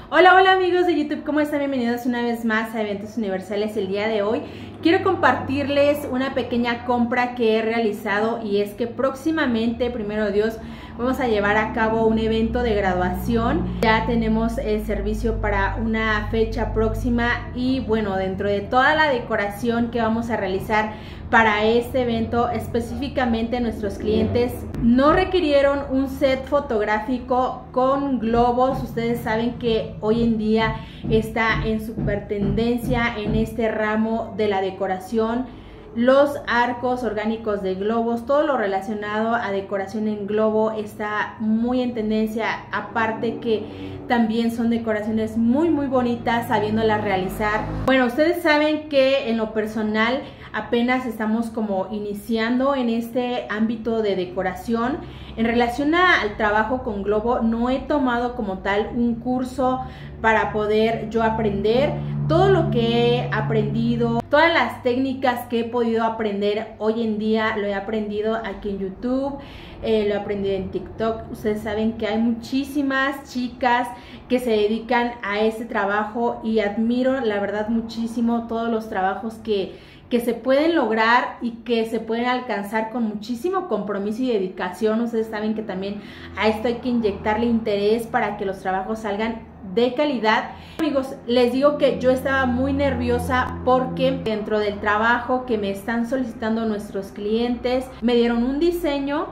Hola, hola amigos de YouTube, ¿cómo están? Bienvenidos una vez más a Eventos Universales. El día de hoy quiero compartirles una pequeña compra que he realizado, y es que próximamente, primero Dios, vamos a llevar a cabo un evento de graduación. Ya tenemos el servicio para una fecha próxima y bueno, dentro de toda la decoración que vamos a realizar para este evento, específicamente nuestros clientes no requirieron un set fotográfico con globos. Ustedes saben que hoy en día está en super tendencia en este ramo de la decoración, los arcos orgánicos de globos, todo lo relacionado a decoración en globo está muy en tendencia, aparte que también son decoraciones muy bonitas sabiéndolas realizar. Bueno, ustedes saben que en lo personal apenas estamos como iniciando en este ámbito de decoración. En relación al trabajo con globo, no he tomado como tal un curso para poder yo aprender. Todo lo que he aprendido, todas las técnicas que he podido aprender hoy en día, lo he aprendido aquí en YouTube, lo he aprendido en TikTok. Ustedes saben que hay muchísimas chicas que se dedican a este trabajo y admiro la verdad muchísimo todos los trabajos que se pueden lograr y que se pueden alcanzar con muchísimo compromiso y dedicación. Ustedes saben que también a esto hay que inyectarle interés para que los trabajos salgan de calidad. Amigos, les digo que yo estaba muy nerviosa porque dentro del trabajo que me están solicitando nuestros clientes, me dieron un diseño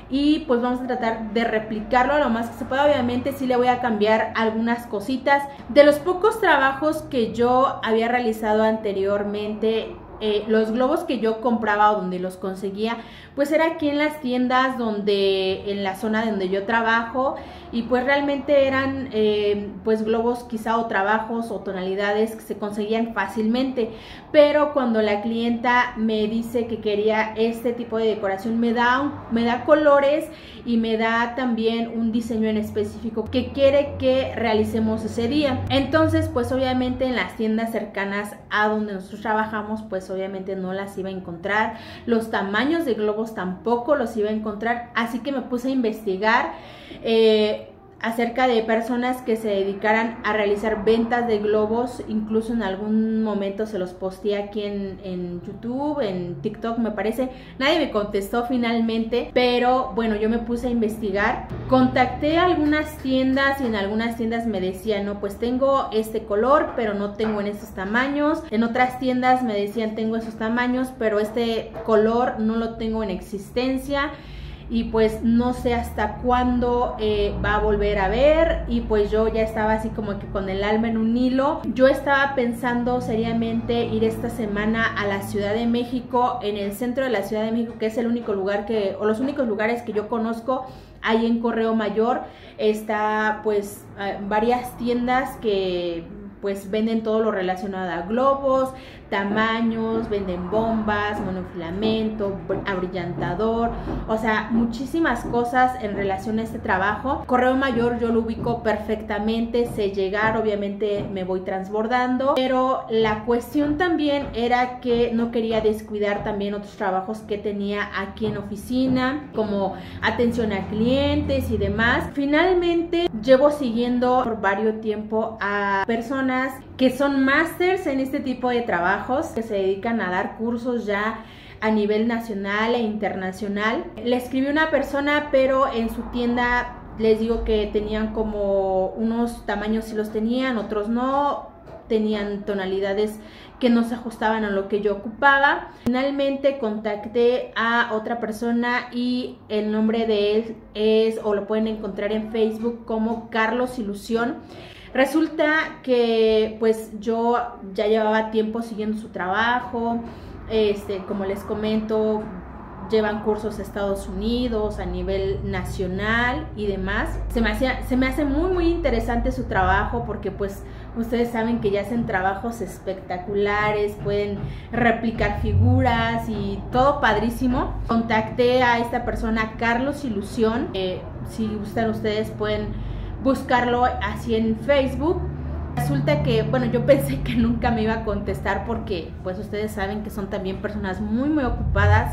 y pues vamos a tratar de replicarlo a lo más que se pueda. Obviamente sí le voy a cambiar algunas cositas. De los pocos trabajos que yo había realizado anteriormente, los globos que yo compraba o donde los conseguía, pues era aquí en las tiendas en la zona donde yo trabajo, y pues realmente eran pues globos quizá o trabajos o tonalidades que se conseguían fácilmente. Pero cuando la clienta me dice que quería este tipo de decoración, me da colores y me da también un diseño en específico que quiere que realicemos ese día. Entonces pues obviamente en las tiendas cercanas a donde nosotros trabajamos, pues obviamente no las iba a encontrar, los tamaños de globos tampoco los iba a encontrar, así que me puse a investigar acerca de personas que se dedicaran a realizar ventas de globos. Incluso en algún momento se los posteé aquí en YouTube, en TikTok me parece. Nadie me contestó finalmente, pero bueno, yo me puse a investigar, contacté a algunas tiendas y en algunas tiendas me decían, no, pues tengo este color pero no tengo en estos tamaños. En otras tiendas me decían, tengo esos tamaños pero este color no lo tengo en existencia y pues no sé hasta cuándo va a volver a ver. Y pues yo ya estaba así como que con el alma en un hilo. Yo estaba pensando seriamente ir esta semana a la Ciudad de México. En el centro de la Ciudad de México, que es el único lugar o los únicos lugares que yo conozco, ahí en Correo Mayor está pues varias tiendas que pues venden todo lo relacionado a globos, tamaños, venden bombas, monofilamento, abrillantador, o sea, muchísimas cosas en relación a este trabajo. Correo Mayor yo lo ubico perfectamente, sé llegar, obviamente me voy transbordando, pero la cuestión también era que no quería descuidar también otros trabajos que tenía aquí en oficina, como atención a clientes y demás. Finalmente llevo siguiendo por varios tiempo a personas que son másters en este tipo de trabajos, que se dedican a dar cursos ya a nivel nacional e internacional. Le escribí una persona, pero en su tienda les digo que tenían como unos tamaños sí los tenían, otros no, tenían tonalidades que no se ajustaban a lo que yo ocupaba. Finalmente contacté a otra persona y el nombre de él es, o lo pueden encontrar en Facebook como Carlos Ilusión. Resulta que pues yo ya llevaba tiempo siguiendo su trabajo, como les comento, llevan cursos a Estados Unidos, a nivel nacional y demás. Se me hace muy interesante su trabajo porque pues ustedes saben que ya hacen trabajos espectaculares, pueden replicar figuras y todo padrísimo. Contacté a esta persona, Carlos Ilusión, si gustan ustedes pueden buscarlo así en Facebook. Resulta que, bueno, yo pensé que nunca me iba a contestar porque pues ustedes saben que son también personas muy ocupadas,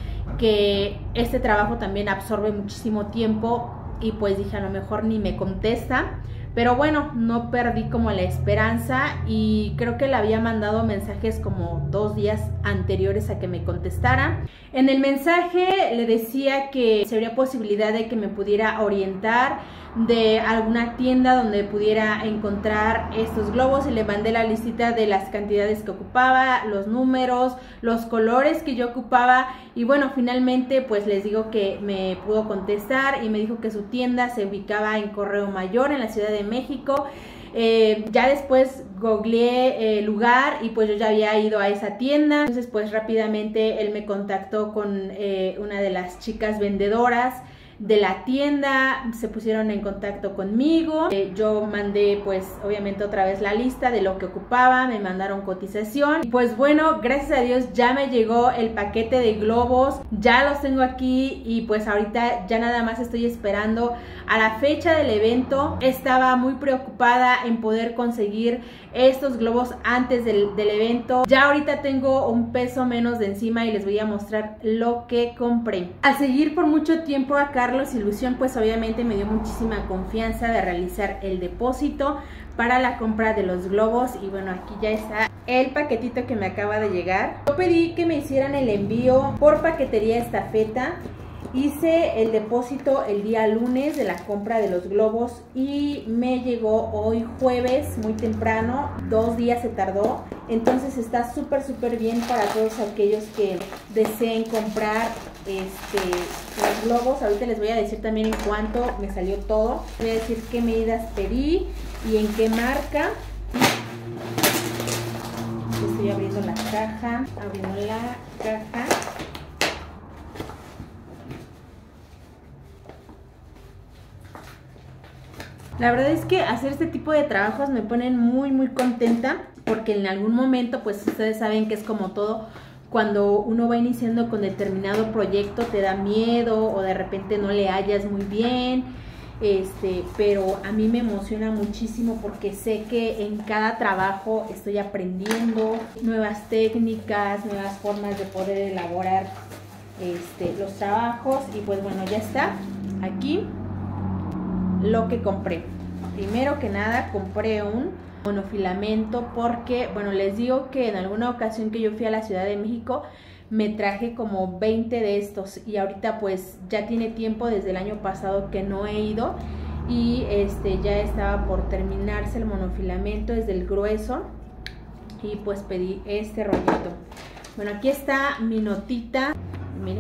que este trabajo también absorbe muchísimo tiempo y pues dije a lo mejor ni me contesta, pero bueno, no perdí como la esperanza y creo que le había mandado mensajes como 2 días anteriores a que me contestara. En el mensaje le decía que si habría posibilidad de que me pudiera orientar de alguna tienda donde pudiera encontrar estos globos, y le mandé la listita de las cantidades que ocupaba, los números, los colores que yo ocupaba, y bueno, finalmente pues les digo que me pudo contestar y me dijo que su tienda se ubicaba en Correo Mayor en la Ciudad de México. Ya después googleé el lugar y pues yo ya había ido a esa tienda. Entonces pues rápidamente él me contactó con una de las chicas vendedoras de la tienda, se pusieron en contacto conmigo. Yo mandé pues obviamente otra vez la lista de lo que ocupaba, me mandaron cotización y pues bueno, gracias a Dios ya me llegó el paquete de globos, ya los tengo aquí y pues ahorita ya nada más estoy esperando a la fecha del evento. Estaba muy preocupada en poder conseguir estos globos antes del evento. Ya ahorita tengo un peso menos de encima y les voy a mostrar lo que compré. Al seguir por mucho tiempo a Carlos Ilusión, pues obviamente me dio muchísima confianza de realizar el depósito para la compra de los globos y bueno, aquí ya está el paquetito que me acaba de llegar. Yo pedí que me hicieran el envío por paquetería estafeta. Hice el depósito el día lunes de la compra de los globos y me llegó hoy jueves muy temprano, 2 días se tardó, entonces está súper bien para todos aquellos que deseen comprar los globos. Ahorita les voy a decir también en cuánto me salió todo, voy a decir qué medidas pedí y en qué marca. Estoy abriendo la caja, La verdad es que hacer este tipo de trabajos me ponen muy contenta, porque en algún momento pues ustedes saben que es como todo, cuando uno va iniciando con determinado proyecto te da miedo o de repente no le hallas muy bien, pero a mí me emociona muchísimo porque sé que en cada trabajo estoy aprendiendo nuevas técnicas, nuevas formas de poder elaborar los trabajos. Y pues bueno, ya está aquí lo que compré. Primero que nada compré un monofilamento porque, bueno, les digo que en alguna ocasión que yo fui a la Ciudad de México me traje como 20 de estos y ahorita pues ya tiene tiempo, desde el año pasado que no he ido y ya estaba por terminarse el monofilamento, es del grueso y pues pedí este rollito. Bueno, aquí está mi notita, miren.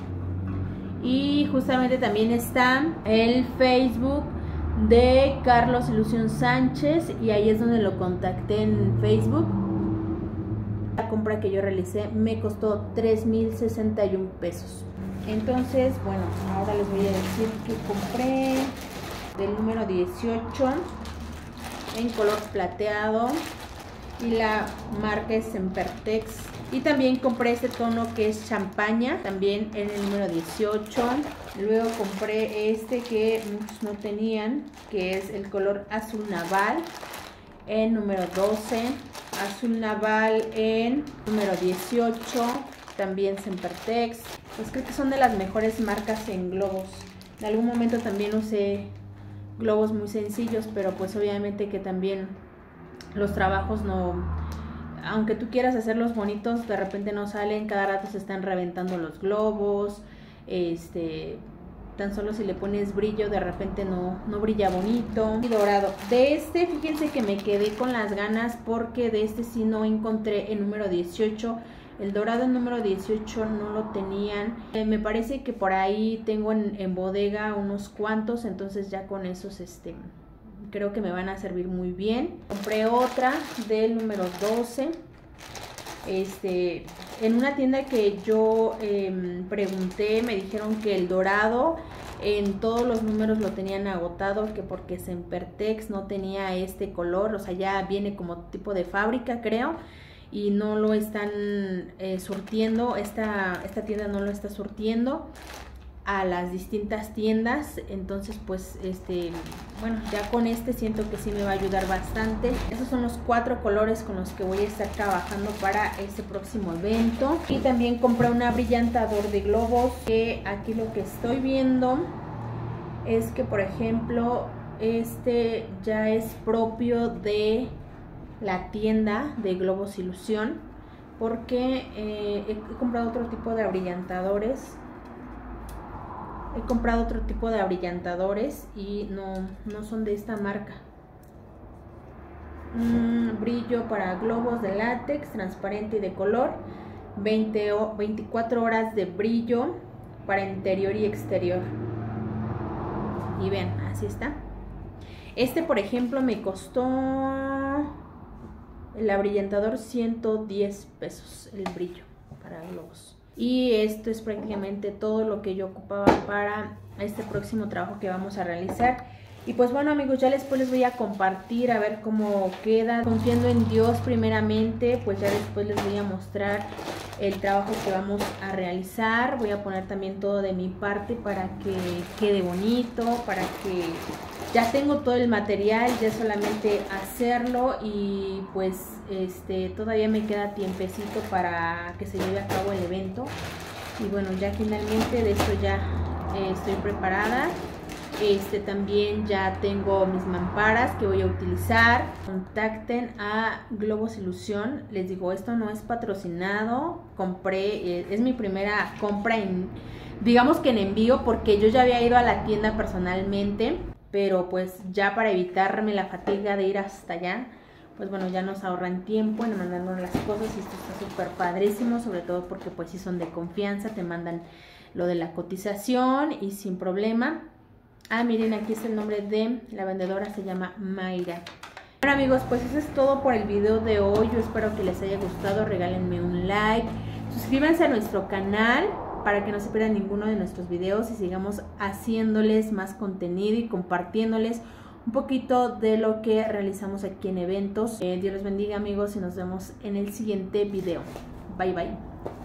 Y justamente también está el Facebook de Carlos Ilusión Sánchez y ahí es donde lo contacté en Facebook. La compra que yo realicé me costó 3,061 pesos. Entonces, bueno, ahora les voy a decir que compré del número 18 en color plateado y la marca es Sempertex. Y también compré este tono que es champaña, también en el número 18. Luego compré este que muchos no tenían, que es el color azul naval en número 12. Azul naval en número 18, también Sempertex. Pues creo que son de las mejores marcas en globos. En algún momento también usé globos muy sencillos, pero pues obviamente que también los trabajos no... Aunque tú quieras hacerlos bonitos, de repente no salen, cada rato se están reventando los globos, tan solo si le pones brillo, de repente no brilla bonito. Y dorado. De fíjense que me quedé con las ganas porque de sí no encontré el número 18. El dorado en número 18 no lo tenían. Me parece que por ahí tengo en bodega unos cuantos, entonces ya con esos creo que me van a servir muy bien. Compré otra del número 12. En una tienda que yo pregunté, me dijeron que el dorado en todos los números lo tenían agotado, que porque Sempertex no tenía este color, o sea, ya viene como tipo de fábrica, creo, y no lo están surtiendo, esta tienda no lo está surtiendo a las distintas tiendas. Entonces pues bueno, ya con siento que sí me va a ayudar bastante. Esos son los 4 colores con los que voy a estar trabajando para este próximo evento. Y también compré un abrillantador de globos, que aquí lo que estoy viendo es que, por ejemplo, este ya es propio de la tienda de Globos Ilusión, porque he comprado otro tipo de abrillantadores. Y no son de esta marca. Brillo para globos de látex, transparente y de color. 24 horas de brillo para interior y exterior. Y vean, así está. Este, por ejemplo, me costó el abrillantador 110 pesos, el brillo para globos. Y esto es prácticamente todo lo que yo ocupaba para este próximo trabajo que vamos a realizar. Y pues bueno, amigos, ya después les voy a compartir a ver cómo queda. Confiando en Dios primeramente, pues ya después les voy a mostrar el trabajo que vamos a realizar. Voy a poner también todo de mi parte para que quede bonito, para que ya tengo todo el material, ya es solamente hacerlo. Y pues todavía me queda tiempecito para que se lleve a cabo el evento. Y bueno, ya finalmente de esto ya estoy preparada. También ya tengo mis mamparas que voy a utilizar. Contacten a Globos Ilusión. Les digo, esto no es patrocinado. Compré, es mi primera compra digamos que en envío, porque yo ya había ido a la tienda personalmente, pero pues ya para evitarme la fatiga de ir hasta allá, pues bueno, ya nos ahorran tiempo en mandarnos las cosas. Y esto está súper padrísimo, sobre todo porque pues si son de confianza, te mandan lo de la cotización y sin problema. Ah, miren, aquí está el nombre de la vendedora, se llama Mayra. Bueno, amigos, pues eso es todo por el video de hoy. Yo espero que les haya gustado. Regálenme un like, suscríbanse a nuestro canal para que no se pierdan ninguno de nuestros videos y sigamos haciéndoles más contenido y compartiéndoles un poquito de lo que realizamos aquí en eventos. Dios les bendiga, amigos, y nos vemos en el siguiente video. Bye, bye.